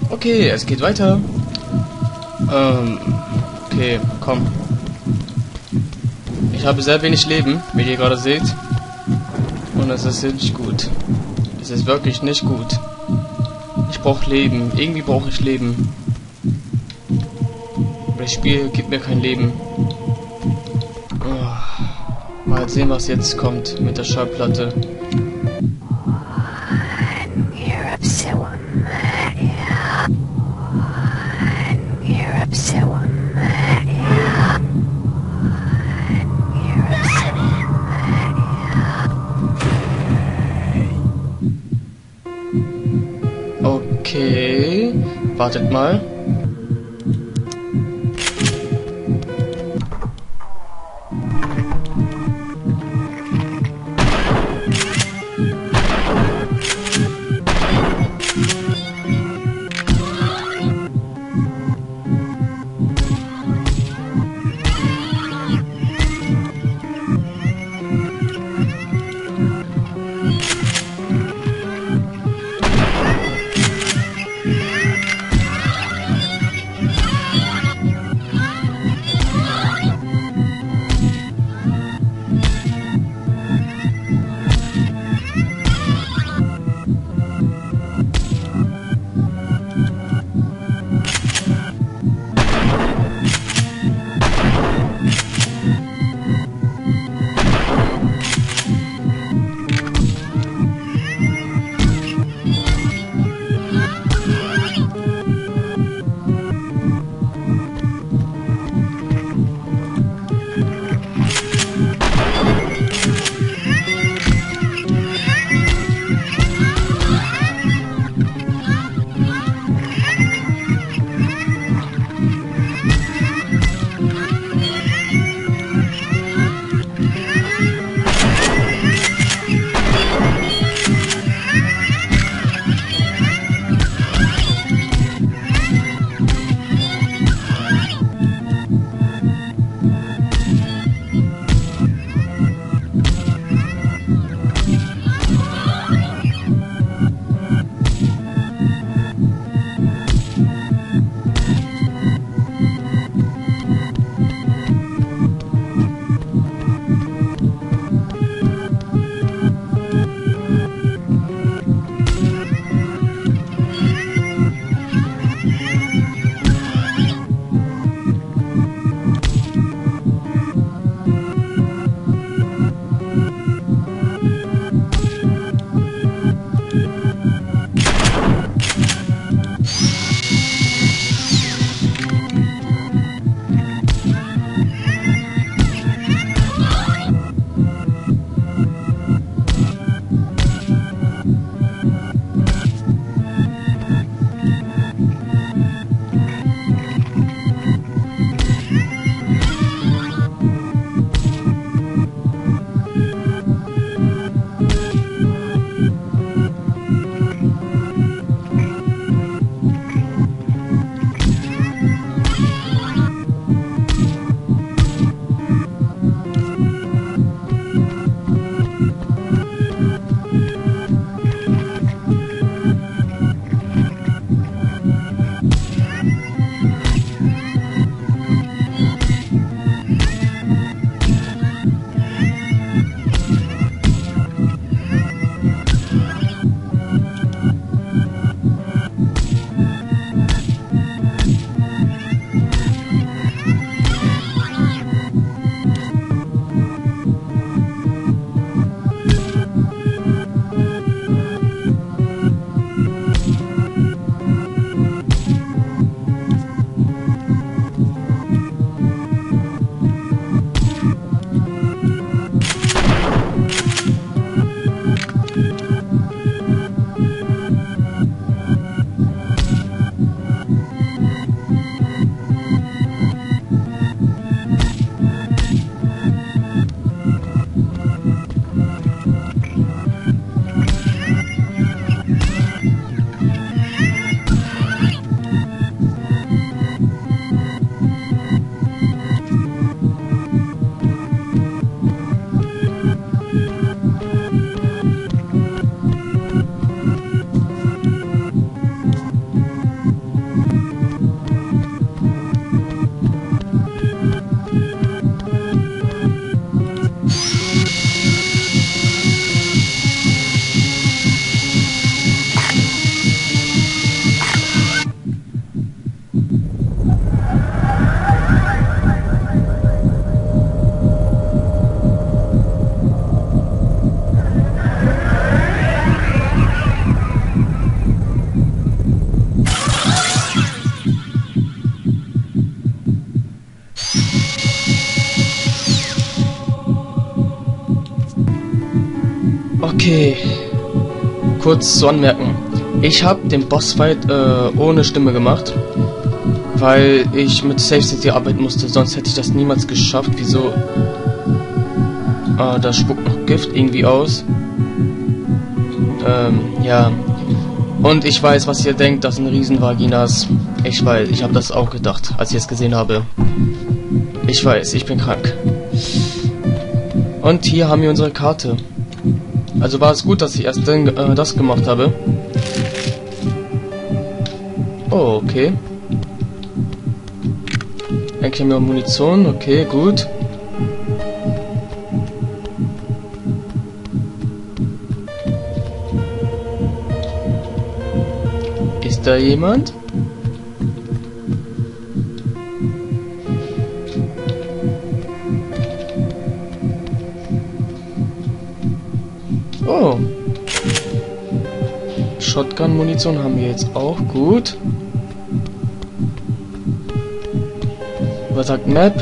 Okay, es geht weiter. Okay, komm. Ich habe sehr wenig Leben, wie ihr gerade seht. Und es ist nicht gut. Es ist wirklich nicht gut. Ich brauche Leben. Irgendwie brauche ich Leben. Aber das Spiel gibt mir kein Leben. Oh. Mal sehen, was jetzt kommt mit der Schallplatte. Okay, wartet mal. Okay. Kurz zu anmerken. Ich habe den Bossfight ohne Stimme gemacht, weil ich mit Safe City arbeiten musste, sonst hätte ich das niemals geschafft. Wieso? Da spuckt noch Gift irgendwie aus. Ja. Und ich weiß, was ihr denkt, das sind Riesenvaginas. Ich weiß, ich habe das auch gedacht, als ich es gesehen habe. Ich weiß, ich bin krank. Und hier haben wir unsere Karte. Also war es gut, dass ich erst das gemacht habe. Oh, okay. Eigentlich haben wir Munition, okay, gut. Ist da jemand? Oh. Shotgun-Munition haben wir jetzt auch, gut. Was sagt Map?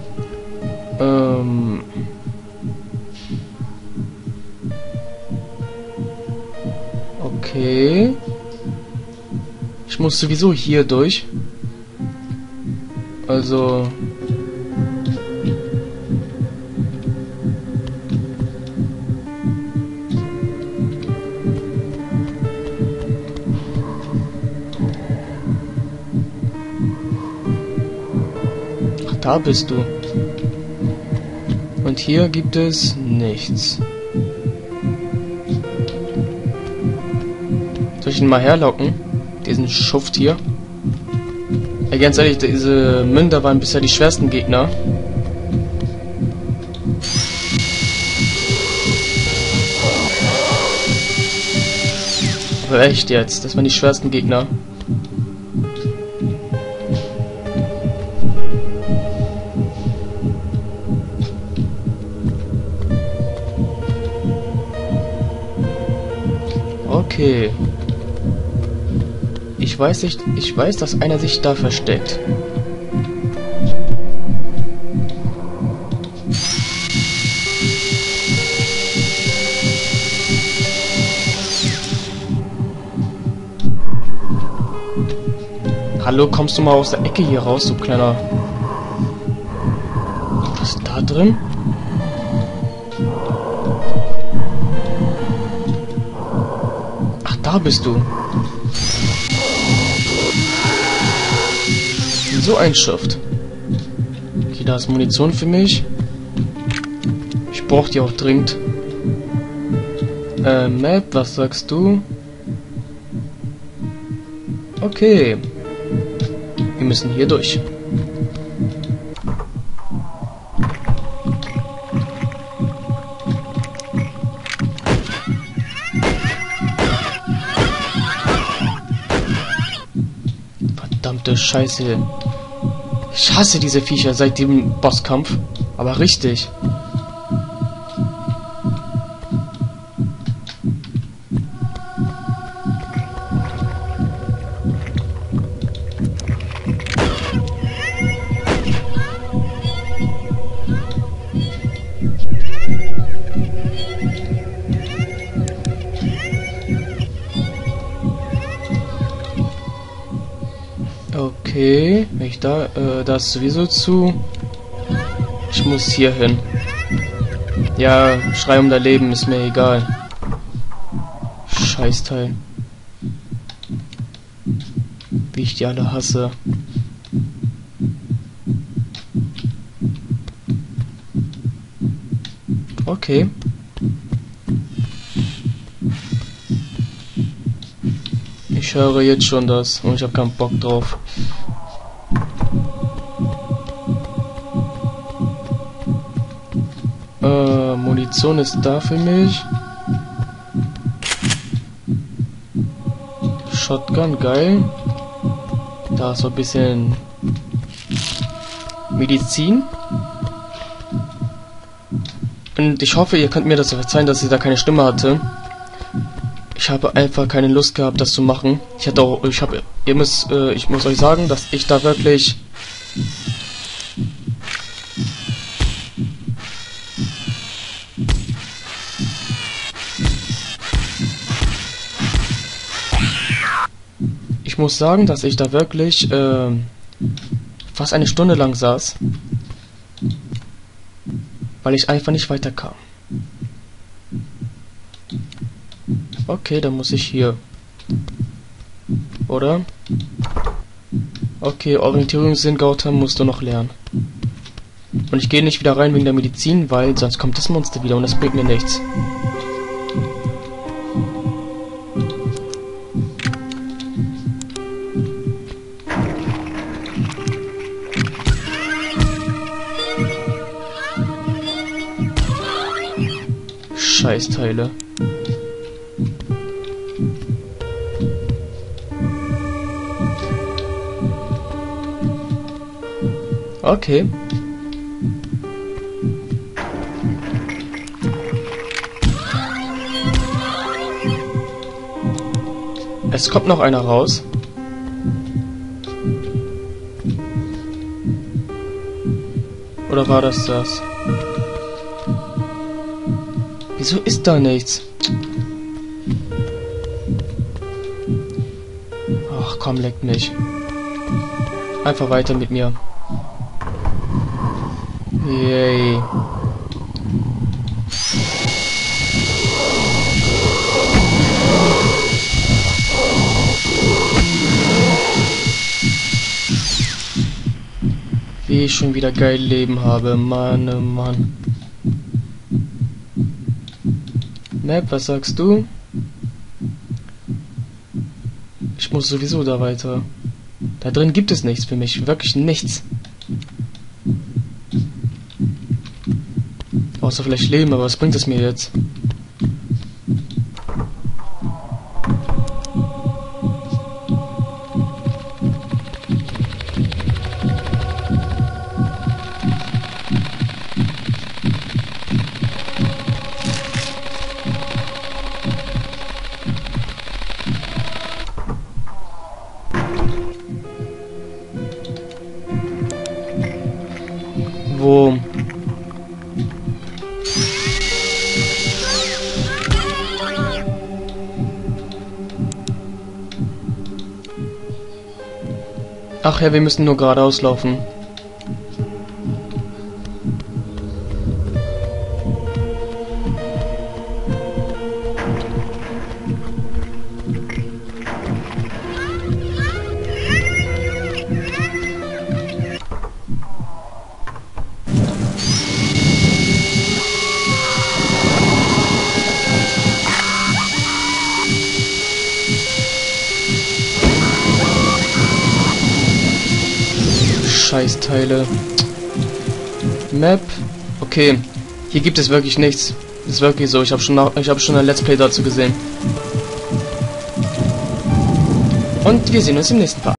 Okay. Ich muss sowieso hier durch. Also... Ach, da bist du. Und hier gibt es nichts. Soll ich ihn mal herlocken? Diesen Schuft hier. Ja, ganz ehrlich, diese Münder waren bisher die schwersten Gegner. Aber echt jetzt, das waren die schwersten Gegner. Okay. Ich weiß, dass einer sich da versteckt. Hallo, kommst du mal aus der Ecke hier raus, du kleiner... Was ist da drin? Ach, da bist du. So ein Schuft. Okay, da ist Munition für mich. Ich brauche die auch dringend. Map, was sagst du? Okay. Wir müssen hier durch. Verdammte Scheiße. Ich hasse diese Viecher seit dem Bosskampf. Aber richtig. Okay, wenn ich da ist sowieso zu. Ich muss hier hin. Ja, Schrei um dein Leben ist mir egal. Scheißteil. Wie ich die alle hasse. Okay. Ich höre jetzt schon das und ich habe keinen Bock drauf. Munition ist da für mich. Shotgun, geil. Da ist so ein bisschen Medizin. Und ich hoffe, ihr könnt mir das verzeihen, dass ich da keine Stimme hatte. Ich habe einfach keine Lust gehabt, das zu machen. Ich muss euch sagen, dass ich da wirklich Ich muss sagen, dass ich da wirklich fast eine Stunde lang saß, weil ich einfach nicht weiterkam. Okay, dann muss ich hier. Oder? Okay, Orientierungssinn, Gautam musst du noch lernen. Und ich gehe nicht wieder rein wegen der Medizin, weil sonst kommt das Monster wieder und das bringt mir nichts. Scheißteile. Okay. Es kommt noch einer raus. Oder war das das? Wieso ist da nichts? Ach komm, leckt mich. Einfach weiter mit mir. Yay. Wie ich schon wieder geil Leben habe. Mann, oh Mann. Map, was sagst du? Ich muss sowieso da weiter. Da drin gibt es nichts für mich. Wirklich nichts. Außer vielleicht Leben, aber was bringt es mir jetzt? Wo? Ach ja, wir müssen nur geradeaus laufen. Scheißteile. Map. Okay. Hier gibt es wirklich nichts. Das ist wirklich so. Ich habe schon ein Let's Play dazu gesehen. Und wir sehen uns im nächsten Part.